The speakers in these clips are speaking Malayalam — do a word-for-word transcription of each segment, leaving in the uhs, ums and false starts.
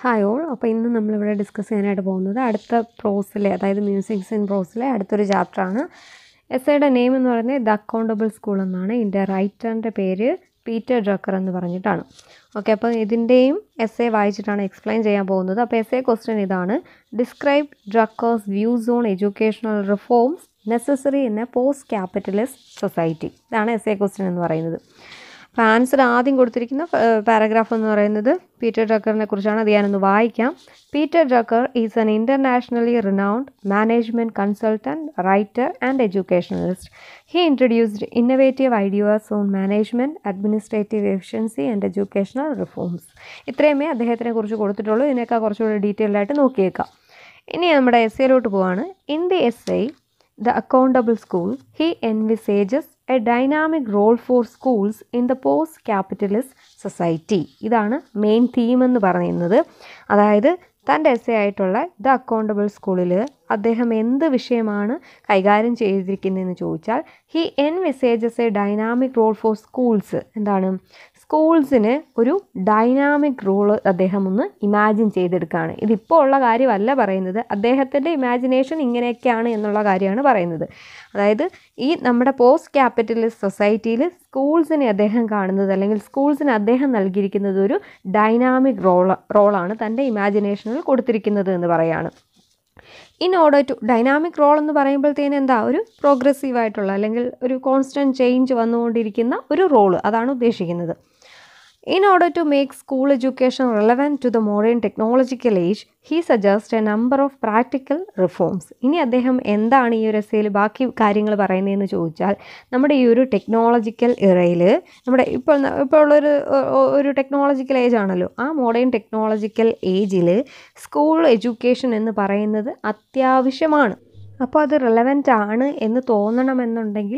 Hi all. അപ്പോൾ ഇന്ന് നമ്മളിവിടെ ഡിസ്കസ് ചെയ്യാനായിട്ട് പോകുന്നത് അടുത്ത പ്രോസിലെ, അതായത് മ്യൂസിക്സ് ഇൻ പ്രോസിലെ അടുത്തൊരു ചാപ്റ്ററാണ്. എസ്സേയുടെ നെയിം എന്ന് പറയുന്നത് ദ അക്കൗണ്ടബിൾ സ്കൂൾ എന്നാണ്. ഇതിൻ്റെ റൈറ്ററിൻ്റെ പേര് പീറ്റർ ഡ്രക്കർ എന്ന് പറഞ്ഞിട്ടാണ്. ഓക്കെ, അപ്പോൾ ഇതിൻ്റെയും എസ്സേ വായിച്ചിട്ടാണ് എക്സ്പ്ലെയിൻ ചെയ്യാൻ പോകുന്നത്. അപ്പോൾ എസ്സേ ക്വസ്റ്റ്യൻ ഇതാണ്: describe Drucker's views on educational reforms necessary in a post capitalist society. ഇതാണ് എസ്സേ ക്വസ്റ്റ്യൻ എന്ന് പറയുന്നത്. അപ്പോൾ ആൻസർ ആദ്യം കൊടുത്തിരിക്കുന്ന പാരഗ്രാഫ് എന്ന് പറയുന്നത് പീറ്റർ ഡ്രക്കറിനെ കുറിച്ചാണ്. അത് ഞാനൊന്ന് വായിക്കാം. Peter Drucker is an internationally renowned management consultant, writer and educationalist. He introduced innovative ideas on management, administrative efficiency and educational reforms. ഇത്രയുമേ അദ്ദേഹത്തിനെ കുറിച്ച് കൊടുത്തിട്ടുള്ളൂ. ഇതിനേക്കാൾ കുറച്ചുകൂടി ഡീറ്റെയിൽഡ് ആയിട്ട് നോക്കിയേക്കാം. ഇനി നമ്മുടെ എസ്സേയിലോട്ട് പോവാണ്. In the essay The Accountable School, he envisages a dynamic role for schools in the post-capitalist society. ഇതാണ് മെയിൻ തീം എന്ന് പറയുന്നത്. അതായത് തൻ്റെ എസ്സേ ആയിട്ടുള്ള ദ അക്കൗണ്ടബിൾ സ്കൂളിൽ അദ്ദേഹം എന്ത് വിഷയമാണ് കൈകാര്യം ചെയ്തിരിക്കുന്നതെന്ന് ചോദിച്ചാൽ, he envisages a dynamic role for schools. എന്താണ്? സ്കൂൾസിന് ഒരു ഡൈനാമിക് റോള് അദ്ദേഹം ഒന്ന് ഇമാജിൻ ചെയ്തെടുക്കുകയാണ്. ഇതിപ്പോൾ ഉള്ള കാര്യമല്ല പറയുന്നത്, അദ്ദേഹത്തിൻ്റെ ഇമാജിനേഷൻ ഇങ്ങനെയൊക്കെയാണ് എന്നുള്ള കാര്യമാണ് പറയുന്നത്. അതായത് ഈ നമ്മുടെ പോസ്റ്റ് ക്യാപിറ്റലിസ്റ്റ് സൊസൈറ്റിയിൽ സ്കൂൾസിനെ അദ്ദേഹം കാണുന്നത്, അല്ലെങ്കിൽ സ്കൂൾസിന് അദ്ദേഹം നൽകിയിരിക്കുന്നത് ഒരു ഡൈനാമിക് റോൾ റോളാണ് തൻ്റെ ഇമാജിനേഷനിൽ കൊടുത്തിരിക്കുന്നത് എന്ന് പറയുകയാണ്. In order to dynamic role എന്ന് പറയുമ്പോഴത്തേന് എന്താ, ഒരു പ്രോഗ്രസീവായിട്ടുള്ള അല്ലെങ്കിൽ ഒരു കോൺസ്റ്റൻറ്റ് ചേഞ്ച് വന്നുകൊണ്ടിരിക്കുന്ന ഒരു റോള്, അതാണ് ഉദ്ദേശിക്കുന്നത്. In order to make school education relevant to the modern technological age, he suggests a number of practical reforms. ഇനി അദ്ദേഹം എന്താണ് ഈ ഒരു എസ്സേയിൽ ബാക്കി കാര്യങ്ങൾ പറയുന്നതെന്ന് ചോദിച്ചാൽ, നമ്മുടെ ഈ ഒരു ടെക്നോളജിക്കൽ ഇറയിൽ, നമ്മുടെ ഇപ്പോൾ ഇപ്പോൾ ഉള്ളൊരു ഒരു ടെക്നോളജിക്കൽ ഏജ് ആണല്ലോ, ആ മോഡേൺ ടെക്നോളജിക്കൽ ഏജിൽ സ്കൂൾ എഡ്യൂക്കേഷൻ എന്ന് പറയുന്നത് അത്യാവശ്യമാണ്. അപ്പോൾ അത് റെലവൻ്റ് ആണ് എന്ന് തോന്നണമെന്നുണ്ടെങ്കിൽ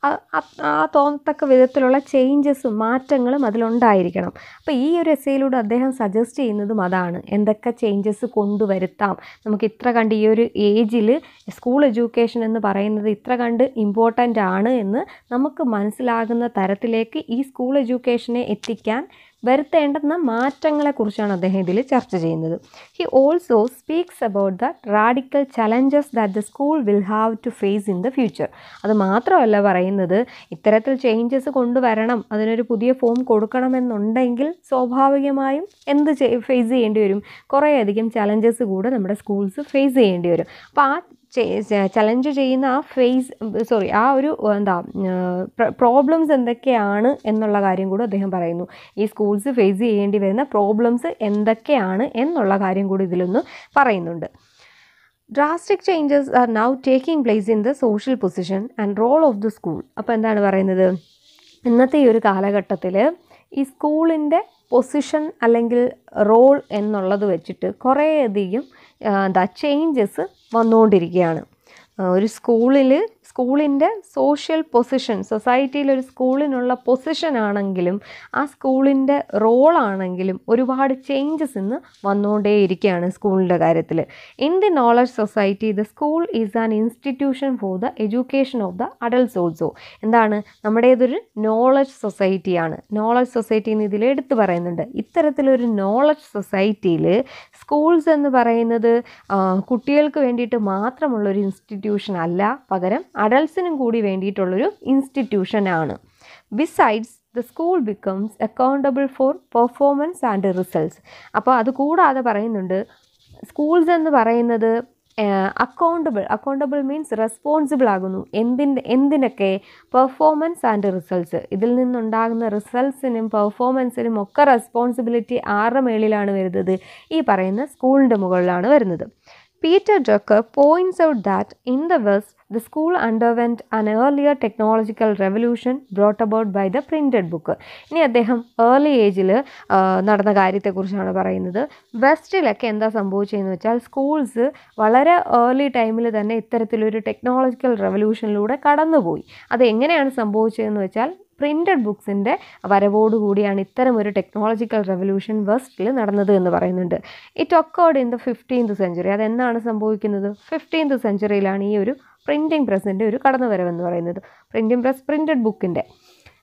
ആ തോന്നത്തക്ക വിധത്തിലുള്ള ചേഞ്ചസും മാറ്റങ്ങളും അതിലുണ്ടായിരിക്കണം. അപ്പോൾ ഈ ഒരു എസ്സേയിലൂടെ അദ്ദേഹം സജസ്റ്റ് ചെയ്യുന്നതും അതാണ്. എന്തൊക്കെ ചേഞ്ചസ് കൊണ്ടുവരുത്താം, നമുക്ക് ഇത്ര കണ്ട് ഈ ഒരു ഏജിൽ സ്കൂൾ എഡ്യൂക്കേഷൻ എന്ന് പറയുന്നത് ഇത്ര കണ്ട് ഇമ്പോർട്ടൻ്റ് ആണ് എന്ന് നമുക്ക് മനസ്സിലാകുന്ന തരത്തിലേക്ക് ഈ സ്കൂൾ എഡ്യൂക്കേഷനെ എത്തിക്കാൻ വരുത്തേണ്ടുന്ന മാറ്റങ്ങളെക്കുറിച്ചാണ് അദ്ദേഹം ഇതിൽ ചർച്ച ചെയ്യുന്നത്. He also speaks about the radical challenges that the school will have to face in the future. അത് മാത്രമല്ല പറയുന്നത്, ഇത്തരത്തിൽ ചേഞ്ചസ് കൊണ്ടുവരണം, അതിനൊരു പുതിയ ഫോം കൊടുക്കണമെന്നുണ്ടെങ്കിൽ സ്വാഭാവികമായും എന്ത് ഫേസ് ചെയ്യേണ്ടി വരും? കുറേയധികം ചലഞ്ചസ് കൂടെ നമ്മുടെ സ്കൂൾസ് ഫേസ് ചെയ്യേണ്ടി വരും. അപ്പോൾ ആ ചലഞ്ച് ചെയ്യുന്ന ആ ഫേസ് സോറി ആ ഒരു എന്താ പ്രോബ്ലംസ് എന്തൊക്കെയാണ് എന്നുള്ള കാര്യം കൂടി അദ്ദേഹം പറയുന്നു. ഈ സ്കൂൾസ് ഫേസ് ചെയ്യേണ്ടി വരുന്ന പ്രോബ്ലംസ് എന്തൊക്കെയാണ് എന്നുള്ള കാര്യം കൂടി ഇതിലൊന്ന് പറയുന്നുണ്ട്. Drastic changes are now taking place in the social position and role of the school. അപ്പോൾ എന്താണ് പറയുന്നത്? ഇന്നത്തെ ഈ ഒരു കാലഘട്ടത്തിൽ ഈ സ്കൂളിൻ്റെ പൊസിഷൻ അല്ലെങ്കിൽ റോൾ എന്നുള്ളത് വെച്ചിട്ട് കുറേയധികം എന്താ ചേഞ്ചസ് വന്നുകൊണ്ടിരിക്കുകയാണ്. ഒരു സ്കൂളിൽ സ്കൂളിൻ്റെ സോഷ്യൽ പൊസിഷൻ, സൊസൈറ്റിയിൽ ഒരു സ്കൂളിനുള്ള പൊസിഷൻ ആണെങ്കിലും ആ സ്കൂളിൻ്റെ റോളാണെങ്കിലും ഒരുപാട് ചേഞ്ചസ് ഇന്ന് വന്നുകൊണ്ടേയിരിക്കുകയാണ് സ്കൂളിൻ്റെ കാര്യത്തിൽ. In the knowledge society the school is an institution for the education of the adults also. എന്താണ്? നമ്മുടേതൊരു നോളജ് സൊസൈറ്റിയാണ്. നോളജ് സൊസൈറ്റി എന്ന് ഇതിൽ എടുത്തു പറയുന്നുണ്ട്. ഇത്തരത്തിലൊരു നോളജ് സൊസൈറ്റിയിൽ സ്കൂൾസ് എന്ന് പറയുന്നത് കുട്ടികൾക്ക് വേണ്ടിയിട്ട് മാത്രമുള്ളൊരു ഇൻസ്റ്റിറ്റ്യൂഷൻ അല്ല, പകരം അഡൾട്ട്സിനും കൂടി വേണ്ടിയിട്ടുള്ളൊരു ഇൻസ്റ്റിറ്റ്യൂഷനാണ്. Besides the school becomes accountable for performance and results. അപ്പോൾ അത് കൂടാതെ പറയുന്നുണ്ട്, സ്കൂൾസ് എന്ന് പറയുന്നത് അക്കൗണ്ടബിൾ അക്കൗണ്ടബിൾ മീൻസ് റെസ്പോൺസിബിൾ ആകുന്നു. എന്തിൻ്റെ എന്തിനൊക്കെ? Performance and results. ഇതിൽ നിന്നുണ്ടാകുന്ന റിസൾട്ട്സിനും പെർഫോമൻസിനും ഒക്കെ റെസ്പോൺസിബിലിറ്റി ആരുടെ മേളിലാണ് വരുന്നത്? ഈ പറയുന്ന സ്കൂളിൻ്റെ മുകളിലാണ് വരുന്നത്. Peter Drucker points out that in the West, the school underwent an earlier technological revolution brought about by the printed book. ഇനി അദ്ദേഹം ഏർലി ഏജിൽ നടന്ന കാര്യത്തെക്കുറിച്ചാണ് പറയുന്നത്. വെസ്റ്റിലൊക്കെ എന്താ സംഭവിച്ചതെന്ന് വെച്ചാൽ, സ്കൂൾസ് വളരെ ഏർലി ടൈമിൽ തന്നെ ഇത്തരത്തിലൊരു ടെക്നോളജിക്കൽ റെവല്യൂഷനിലൂടെ കടന്നുപോയി. അത് എങ്ങനെയാണ് സംഭവിച്ചതെന്ന് വെച്ചാൽ, പ്രിൻറ്റഡ് ബുക്സിൻ്റെ വരവോടുകൂടിയാണ് ഇത്തരം ഒരു ടെക്നോളജിക്കൽ റെവല്യൂഷൻ വെസ്റ്റിൽ നടന്നത് എന്ന് പറയുന്നുണ്ട്. It occurred in the fifteenth century. അതെന്നാണ് സംഭവിക്കുന്നത്? ഫിഫ്റ്റീൻത് സെഞ്ചുറിയിലാണ് ഈ ഒരു പ്രിൻറ്റിംഗ് പ്രസ്സിൻ്റെ ഒരു കടന്നുവരവെന്ന് പറയുന്നത്. പ്രിൻറ്റിംഗ് പ്രസ് പ്രിൻറ്റഡ് ബുക്കിൻ്റെ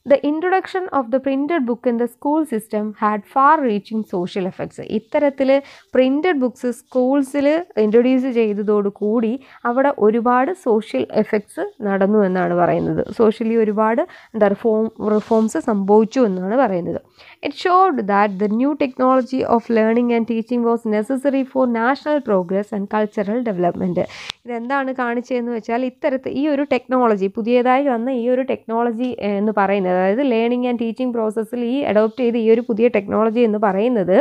The introduction of the printed book in the school system had far-reaching social effects. ഇത്തരത്തിൽ പ്രിൻറ്റഡ് ബുക്സ് സ്കൂൾസിൽ ഇൻട്രൊഡ്യൂസ് ചെയ്തതോടുകൂടി അവിടെ ഒരുപാട് സോഷ്യൽ എഫക്ട്സ് നടന്നു എന്നാണ് പറയുന്നത്. സോഷ്യലി ഒരുപാട് എന്താ റിഫോം റിഫോംസ് സംഭവിച്ചു എന്നാണ് പറയുന്നത്. It showed that the new technology of learning and teaching was necessary for national progress and cultural development. ഇതെന്താണ് കാണിച്ചതെന്ന് വെച്ചാൽ ഇത്തരത്തിൽ ഈ ഒരു ടെക്നോളജി പുതിയതായി വന്ന ഈ ഒരു ടെക്നോളജി എന്ന് പറയുന്നത്, അതായത് ലേണിംഗ് ആൻഡ് ടീച്ചിങ് പ്രോസസ്സിൽ ഈ അഡോപ്റ്റ് ചെയ്ത ഈ ഒരു പുതിയ ടെക്നോളജി എന്ന് പറയുന്നത്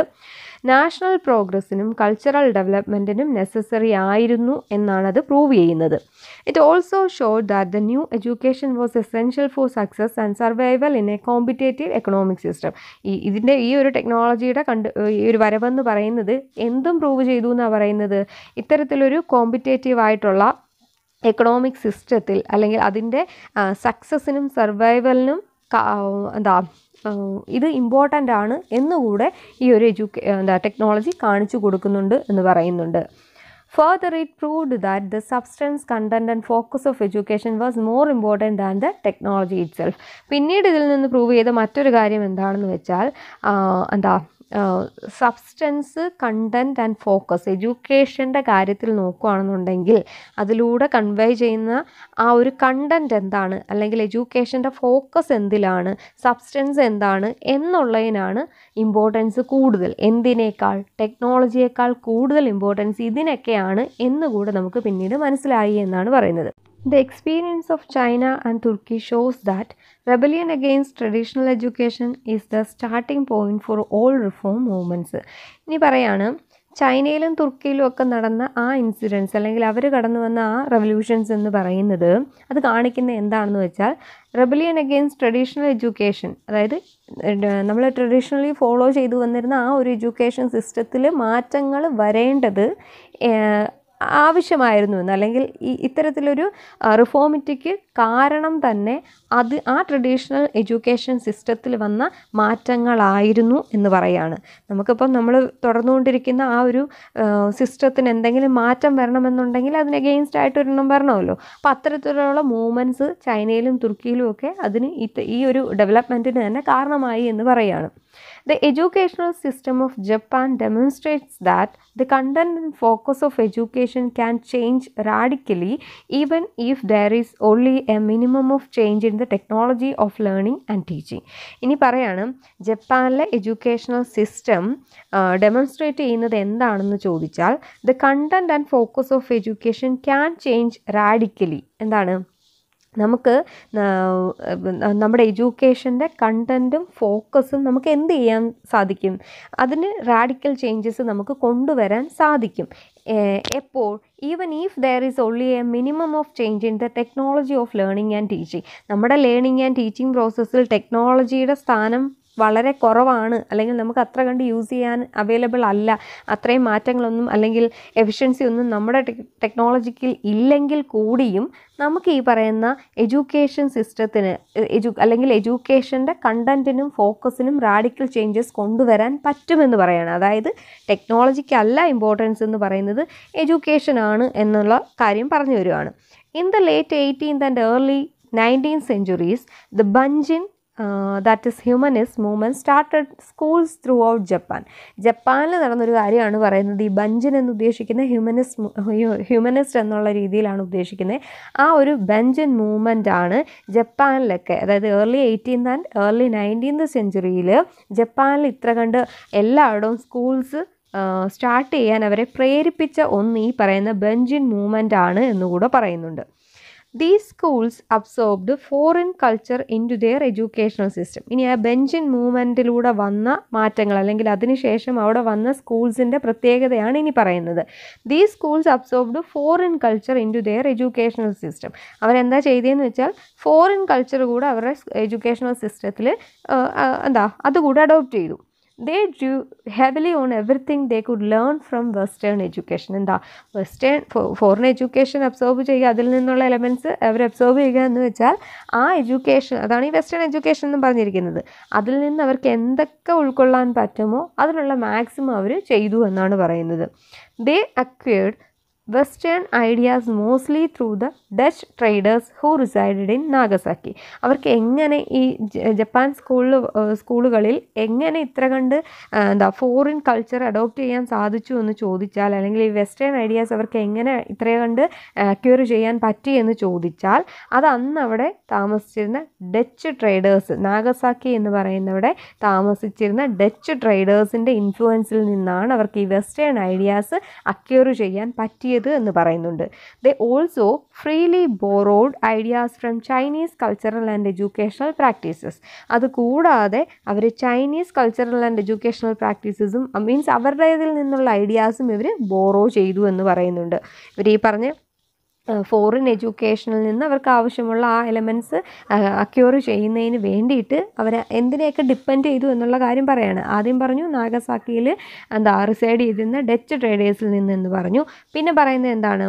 നാഷണൽ പ്രോഗ്രസ്സിനും കൾച്ചറൽ ഡെവലപ്മെൻറ്റിനും നെസസറി ആയിരുന്നു എന്നാണ് അത് പ്രൂവ് ചെയ്യുന്നത്. It also showed that the new education was essential for success and survival in a competitive economic system. ഈ ഇതിൻ്റെ ഈ ഒരു ടെക്നോളജിയുടെ കണ്ട് ഈ ഒരു വരവെന്ന് പറയുന്നത് എന്തും പ്രൂവ് ചെയ്തു എന്നാണ് പറയുന്നത്. ഇത്തരത്തിലൊരു കോമ്പറ്റേറ്റീവ് ആയിട്ടുള്ള എക്കണോമിക് സിസ്റ്റത്തിൽ അല്ലെങ്കിൽ അതിൻ്റെ സക്സസ്സിനും സർവൈവലിനും എന്താ ഇത് ഇമ്പോർട്ടൻ്റ് ആണ് എന്നുകൂടെ ഈ ഒരു എഡ്യൂക്കേ എന്താ ടെക്നോളജി കാണിച്ചു കൊടുക്കുന്നുണ്ട് എന്ന് പറയുന്നുണ്ട്. Further, it proved that the substance, content and focus of education was more important than the technology itself. പിന്നീട് ഇതിൽ നിന്ന് പ്രൂവ് ചെയ്ത മറ്റൊരു കാര്യം എന്താണെന്ന് വെച്ചാൽ എന്താ സബ്സ്റ്റൻസ്, കണ്ടൻറ്റ് ആൻഡ് ഫോക്കസ്, എഡ്യൂക്കേഷൻ്റെ കാര്യത്തിൽ നോക്കുകയാണെന്നുണ്ടെങ്കിൽ അതിലൂടെ കൺവേ ചെയ്യുന്ന ആ ഒരു കണ്ടൻറ്റ് എന്താണ്, അല്ലെങ്കിൽ എഡ്യൂക്കേഷൻ്റെ ഫോക്കസ് എന്തിലാണ്, സബ്സ്റ്റൻസ് എന്താണ് എന്നുള്ളതിനാണ് ഇമ്പോർട്ടൻസ് കൂടുതൽ. എന്തിനേക്കാൾ? ടെക്നോളജിയേക്കാൾ കൂടുതൽ ഇമ്പോർട്ടൻസ് ഇതിനൊക്കെയാണ് എന്നുകൂടെ നമുക്ക് പിന്നീട് മനസ്സിലായി എന്നാണ് പറയുന്നത്. The experience of China and Turkey shows that rebellion against traditional education is the starting point for all reform movements. ഇനി പറയാണ് ചൈനയിലും തുർക്കിയിലും ഒക്കെ നടന്ന ആ ഇൻസിഡൻസ് അല്ലെങ്കിൽ അവർ കടന്നു വന്ന ആ റെവല്യൂഷൻസ് എന്ന് പറയുന്നത് അത് കാണിക്കുന്ന എന്താണെന്ന് വെച്ചാൽ റെബലിയൻ അഗെയിൻസ്റ്റ് ട്രഡീഷണൽ എഡ്യൂക്കേഷൻ, അതായത് നമ്മൾ ട്രഡീഷണലി ഫോളോ ചെയ്തു വന്നിരുന്ന ആ ഒരു എഡ്യൂക്കേഷൻ സിസ്റ്റത്തിൽ മാറ്റങ്ങൾ വരേണ്ടത് ആവശ്യമായിരുന്നു എന്ന്, അല്ലെങ്കിൽ ഈ ഇത്തരത്തിലൊരു റിഫോമിറ്റിക്ക് കാരണം തന്നെ അത് ആ ട്രഡീഷണൽ എഡ്യൂക്കേഷൻ സിസ്റ്റത്തിൽ വന്ന മാറ്റങ്ങളായിരുന്നു എന്ന് പറയാണ്. നമുക്കിപ്പം നമ്മൾ തുടർന്നുകൊണ്ടിരിക്കുന്ന ആ ഒരു സിസ്റ്റത്തിന് എന്തെങ്കിലും മാറ്റം വരണമെന്നുണ്ടെങ്കിൽ അതിന് എഗെയിൻസ്റ്റ് ആയിട്ടൊരെണ്ണം വരണമല്ലോ. അപ്പോൾ അത്തരത്തിലുള്ള മൂവ്മെൻറ്റ്സ് ചൈനയിലും തുർക്കിയിലും ഒക്കെ അതിന് ഈ ഒരു ഡെവലപ്മെൻറ്റിന് തന്നെ കാരണമായി എന്ന് പറയാണ്. The educational system of Japan demonstrates that the content and focus of education can change radically even if there is only a minimum of change in the technology of learning and teaching. ഇനി പറയാണ് ജപ്പാനിലെ എഡ്യൂക്കേഷണൽ സിസ്റ്റം ഡെമോൺസ്ട്രേറ്റ് ചെയ്യുന്നത് എന്താണെന്ന് ചോദിച്ചാൽ the content and focus of education can change radically. എന്താണ്? നമുക്ക് നമ്മുടെ എഡ്യൂക്കേഷൻ്റെ കണ്ടൻറ്റും ഫോക്കസും നമുക്ക് എന്ത് ചെയ്യാൻ സാധിക്കും? അതിന് റാഡിക്കൽ ചേഞ്ചസ് നമുക്ക് കൊണ്ടുവരാൻ സാധിക്കും. എപ്പോൾ? Even if there is only a minimum of change in the technology of learning and teaching. നമ്മുടെ ലേണിംഗ് ആൻഡ് ടീച്ചിങ് പ്രോസസ്സിൽ ടെക്നോളജിയുടെ സ്ഥാനം വളരെ കുറവാണ്, അല്ലെങ്കിൽ നമുക്ക് അത്ര കണ്ട് യൂസ് ചെയ്യാൻ അവൈലബിൾ അല്ല, അത്രയും മാറ്റങ്ങളൊന്നും അല്ലെങ്കിൽ എഫിഷ്യൻസി ഒന്നും നമ്മുടെ ടെക്നോളജിക്കൽ ഇല്ലെങ്കിൽ കൂടിയും നമുക്ക് ഈ പറയുന്ന എഡ്യൂക്കേഷൻ സിസ്റ്റത്തിന് എഡ്യൂ അല്ലെങ്കിൽ എഡ്യൂക്കേഷൻ്റെ കണ്ടൻറ്റിനും ഫോക്കസിനും റാഡിക്കൽ ചേഞ്ചസ് കൊണ്ടുവരാൻ പറ്റുമെന്ന് പറയാണ്. അതായത് ടെക്നോളജിക്കല്ല ഇമ്പോർട്ടൻസ് എന്ന് പറയുന്നത് എഡ്യൂക്കേഷനാണ് എന്നുള്ള കാര്യം പറഞ്ഞു വരുവാണ്. In the late eighteenth and early nineteenth centuries the ബഞ്ചിൻ Uh, that is humanist movement started schools throughout Japan. ജപ്പാനിൽ നടന്നൊരു കാര്യമാണ് പറയുന്നത്. ഈ ബഞ്ചിൻ എന്ന് ഉദ്ദേശിക്കുന്ന ഹ്യൂമനിസ്റ്റ് ഹ്യൂമനിസ്റ്റ് എന്നുള്ള രീതിയിലാണ് ഉദ്ദേശിക്കുന്നത്. ആ ഒരു ബഞ്ചിൻ മൂവ്മെൻ്റ് ആണ് ജപ്പാനിലൊക്കെ, അതായത് early eighteenth and early nineteenth സെഞ്ച്വറിയിൽ ജപ്പാനിൽ ഇത്ര കണ്ട് എല്ലായിടവും സ്കൂൾസ് സ്റ്റാർട്ട് ചെയ്യാൻ അവരെ പ്രേരിപ്പിച്ച ഒന്ന് ഈ പറയുന്ന ബഞ്ചിൻ മൂവ്മെൻ്റ് ആണ് എന്നുകൂടെ പറയുന്നുണ്ട്. These schools absorbed foreign culture into their educational system. ഇനി ആ ബെഞ്ചിൻ മൂവ്മെൻറ്റിലൂടെ വന്ന മാറ്റങ്ങൾ അല്ലെങ്കിൽ അതിനുശേഷം അവിടെ വന്ന സ്കൂൾസിൻ്റെ പ്രത്യേകതയാണ് ഇനി പറയുന്നത്. These schools absorbed foreign culture into their educational system. അവരെന്താ ചെയ്തതെന്ന് വെച്ചാൽ ഫോറിൻ കൾച്ചർ കൂടെ അവരുടെ എഡ്യൂക്കേഷണൽ സിസ്റ്റത്തിൽ എന്താ അതുകൂടെ അഡോപ്റ്റ് ചെയ്തു. They drew heavily on everything they could learn from Western education. എന്താ വെസ്റ്റേൺ ഫോറിൻ എഡ്യൂക്കേഷൻ അബ്സോർബ് ചെയ്യുക, അതിൽ നിന്നുള്ള എലമെൻറ്റ്സ് അവർ അബ്സോർബ് ചെയ്യുക എന്ന് വെച്ചാൽ ആ എഡ്യൂക്കേഷൻ, അതാണ് ഈ വെസ്റ്റേൺ എഡ്യൂക്കേഷൻ എന്ന് പറഞ്ഞിരിക്കുന്നത്. അതിൽ നിന്ന് അവർക്ക് എന്തൊക്കെ ഉൾക്കൊള്ളാൻ പറ്റുമോ അതിനുള്ള മാക്സിമം അവർ ചെയ്തു എന്നാണ് പറയുന്നത്. They acquired western ideas mostly through the Dutch traders who resided in Nagasaki. അവർക്ക് എങ്ങനെ ഈ ജപ്പാൻ സ്കൂളിൽ സ്കൂളുകളിൽ എങ്ങനെ ഇത്ര കണ്ട് എന്താ ഫോറിൻ കൾച്ചർ അഡോപ്റ്റ് ചെയ്യാൻ സാധിച്ചു എന്ന് ചോദിച്ചാൽ, അല്ലെങ്കിൽ ഈ വെസ്റ്റേൺ ഐഡിയാസ് അവർക്ക് എങ്ങനെ ഇത്ര കണ്ട് അക്വയർ ചെയ്യാൻ പറ്റി എന്ന് ചോദിച്ചാൽ, അത് അന്ന് അവിടെ താമസിച്ചിരുന്ന ഡച്ച് ട്രേഡേഴ്സ്, നാഗസാക്കി എന്ന് പറയുന്നവിടെ താമസിച്ചിരുന്ന ഡച്ച് ട്രേഡേഴ്സിൻ്റെ ഇൻഫ്ലുവൻസിൽ നിന്നാണ് അവർക്ക് ഈ വെസ്റ്റേൺ ഐഡിയാസ് അക്വയർ ചെയ്യാൻ പറ്റിയത് എന്ന് പറയുന്നുണ്ട്. They also freely borrowed ideas from Chinese cultural and educational practices. അതുകൂടാതെ അവർ ചൈനീസ് കൾച്ചറൽ ആൻഡ് എഡ്യൂക്കേഷണൽ പ്രാക്ടീസസും മീൻസ് അവരുടേതിൽ നിന്നുള്ള ഐഡിയാസും ഇവർ ബോറോ ചെയ്തു എന്ന് പറയുന്നുണ്ട്. ഇവർ ഈ പറഞ്ഞ ഫോറിൻ എഡ്യൂക്കേഷനിൽ നിന്ന് അവർക്ക് ആവശ്യമുള്ള ആ എലമെൻറ്റ്സ് അക്യൂർ ചെയ്യുന്നതിന് വേണ്ടിയിട്ട് അവർ എന്തിനെയൊക്കെ ഡിപ്പെൻഡ് ചെയ്തു എന്നുള്ള കാര്യം പറയാണ്. ആദ്യം പറഞ്ഞു നാഗസാക്കിയിൽ എന്താ റിസൈഡ് ചെയ്തിരുന്ന ഡച്ച് ട്രേഡേഴ്സിൽ നിന്നെന്ന് പറഞ്ഞു. പിന്നെ പറയുന്നത് എന്താണ്,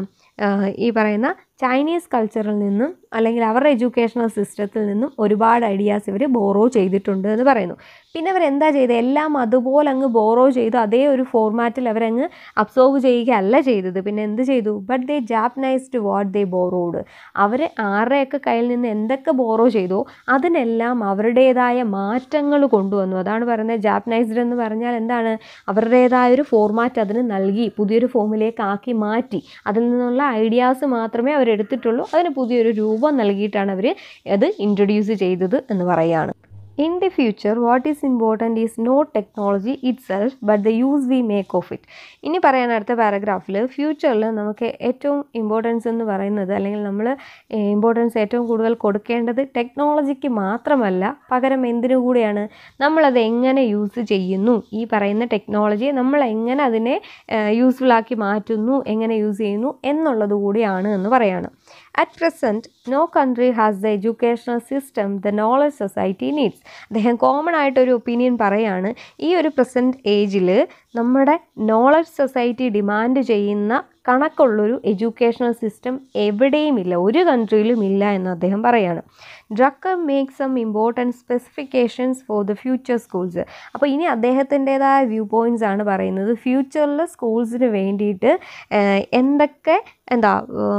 ഈ പറയുന്ന ചൈനീസ് കൾച്ചറിൽ നിന്നും അല്ലെങ്കിൽ അവരുടെ എഡ്യൂക്കേഷണൽ സിസ്റ്റത്തിൽ നിന്നും ഒരുപാട് ഐഡിയാസ് ഇവർ ബോറോ ചെയ്തിട്ടുണ്ട് എന്ന് പറയുന്നു. പിന്നെ അവരെന്താ ചെയ്തത്, എല്ലാം അതുപോലെ അങ്ങ് ബോറോ ചെയ്തു അതേ ഒരു ഫോർമാറ്റിൽ അവരങ്ങ് അബ്സോർവ് ചെയ്യുകയല്ല ചെയ്തത്. പിന്നെ എന്ത് ചെയ്തു, but they Japanized what they borrowed. അവർ ആരുടെയൊക്കെ കയ്യിൽ നിന്ന് എന്തൊക്കെ ബോറോ ചെയ്തോ അതിനെല്ലാം അവരുടേതായ മാറ്റങ്ങൾ കൊണ്ടുവന്നു. അതാണ് പറയുന്നത് ജാപ്പനൈസ്ഡ് എന്ന് പറഞ്ഞാൽ എന്താണ്, അവരുടേതായൊരു ഫോർമാറ്റ് അതിന് നൽകി, പുതിയൊരു ഫോമിലേക്ക് ആക്കി മാറ്റി. അതിൽ നിന്നുള്ള ഐഡിയാസ് മാത്രമേ അവരെടുത്തിട്ടുള്ളൂ, അതിന് പുതിയൊരു രൂപം നൽകിയിട്ടാണ് അവർ അത് ഇൻട്രൊഡ്യൂസ് ചെയ്തത് എന്ന് പറയുകയാണ്. In the future, what is important is not technology itself, but the use we make of it. ഇനി പറയാൻ അടുത്ത പാരഗ്രാഫിൽ ഫ്യൂച്ചറിൽ നമുക്ക് ഏറ്റവും ഇമ്പോർട്ടൻസ് എന്ന് പറയുന്നത്, അല്ലെങ്കിൽ നമ്മൾ ഇമ്പോർട്ടൻസ് ഏറ്റവും കൂടുതൽ കൊടുക്കേണ്ടത് ടെക്നോളജിക്ക് മാത്രമല്ല, പകരം എന്തിനു കൂടെയാണ്, നമ്മളത് എങ്ങനെ യൂസ് ചെയ്യുന്നു, ഈ പറയുന്ന ടെക്നോളജിയെ നമ്മൾ എങ്ങനെ അതിനെ യൂസ്ഫുൾ ആക്കി മാറ്റുന്നു, എങ്ങനെ യൂസ് ചെയ്യുന്നു എന്നുള്ളത് കൂടിയാണ് എന്ന് പറയാണ്. At present, no country has the educational system the knowledge society needs. അദ്ദേഹം കോമൺ ആയിട്ടൊരു ഒപ്പീനിയൻ പറയാണ്, ഈ ഒരു പ്രസൻറ്റ് ഏജിൽ നമ്മുടെ നോളജ് സൊസൈറ്റി ഡിമാൻഡ് ചെയ്യുന്ന കണക്കുള്ളൊരു എഡ്യൂക്കേഷണൽ സിസ്റ്റം എവിടെയുമില്ല, ഒരു കൺട്രിയിലും ഇല്ല എന്ന് അദ്ദേഹം പറയാണ്. Drucker make some important specifications for the future schools. അപ്പോൾ ഇനി അദ്ദേഹത്തിൻ്റെതായ വ്യൂ പോയിൻറ്റ്സ് ആണ് പറയുന്നത്, ഫ്യൂച്ചറിൽ സ്കൂൾസിന് വേണ്ടിയിട്ട് എന്തൊക്കെ എന്താ